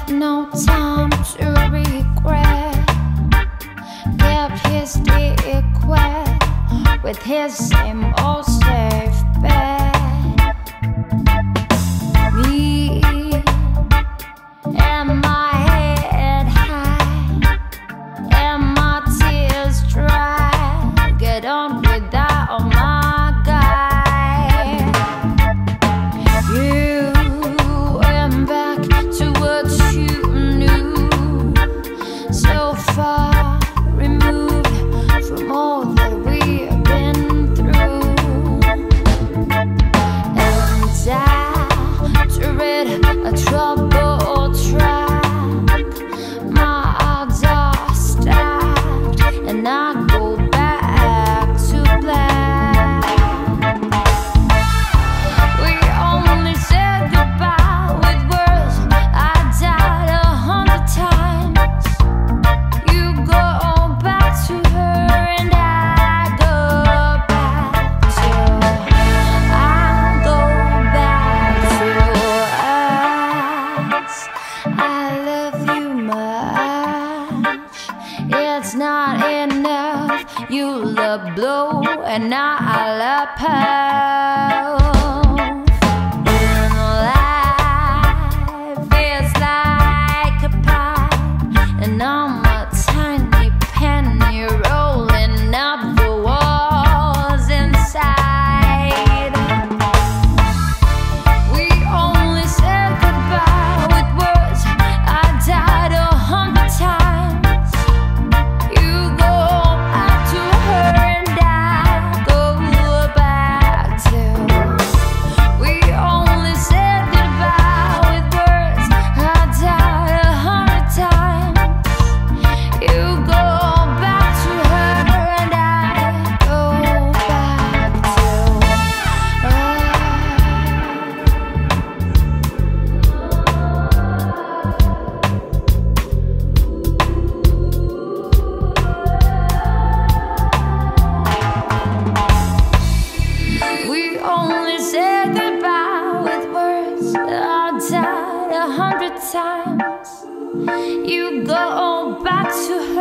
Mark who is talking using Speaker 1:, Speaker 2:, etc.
Speaker 1: no time to regret. Kept his secret with his same old safe bet. Me and my head high and my tears dry. Get on without my guy. You went back to what you knew, so far removed from all that we've been through. And I, to rid a troubled track, my odds are stacked, and I go back to black. We only said goodbye with words. I died 100 times. You go back to her and I go back to us. I love you much. It's not enough. You love blow and I love pound. And life is like a pipe, and I'm a tiny penny rolling up the walls inside. We only said goodbye with words. I died 100 times. You go back to her and I go back to. We only said goodbye with words. I died 100 times. You go back to her and I go back to us. We only said goodbye with words. I died 100 times. You go back to her.